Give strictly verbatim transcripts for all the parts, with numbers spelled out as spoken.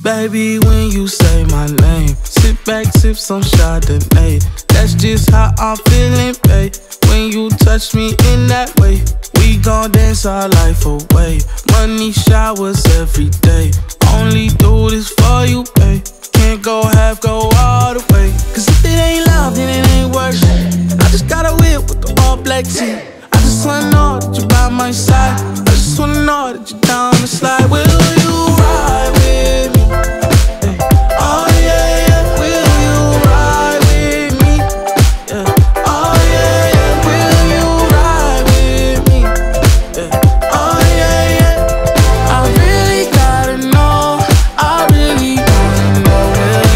Baby, when you say my name, sit back, sip some Chardonnay. That's just how I'm feeling, babe. When you touch me in that way, we gon' dance our life away. Money showers every day. Only do this for you, babe. Can't go half, go all the way. Cause if it ain't love, then it ain't worth it. I just got a whip with the all black tee. I just wanna know that you're by my side. I just wanna know that you're down the slide. Will you ride with me? Hey. Oh yeah, yeah. Will you ride with me? Yeah. Oh yeah, yeah. Will you ride with me? Yeah. Oh yeah, yeah. I really gotta know. I really wanna know. Will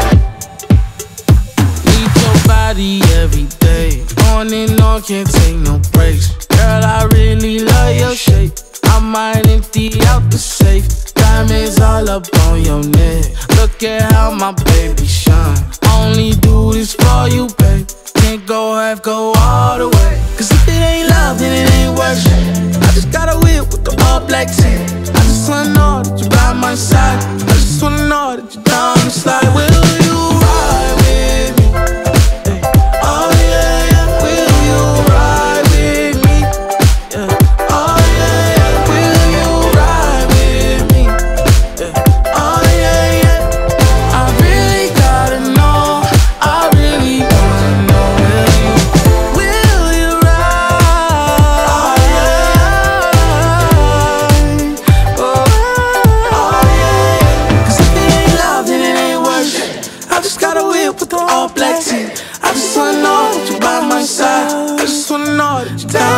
you need your body every day? On and on, can't take no breaks. Girl, I really love your shape. I might empty out the safe. Diamonds all up on your neck. Look at how my baby shine. Only do this for you, babe. Can't go half, go all the way. Cause if it ain't love, then it ain't worth it. I just got a whip with the all black tee. I just wanna know that you're by my side. I just wanna know that you're down the slide. Will you ride with me? Hey. Oh yeah, yeah. Will you ride with me? Yeah. Oh yeah, yeah. Will you ride with me? Yeah. Oh yeah, yeah. I really gotta know. I really wanna know. Will you? Will you ride? Oh yeah. Oh, oh yeah, yeah. Cause if it ain't love, then it ain't worth it. I just got a whip with the all black tee. I just wanna know that you're by my side. I just wanna know that you're down.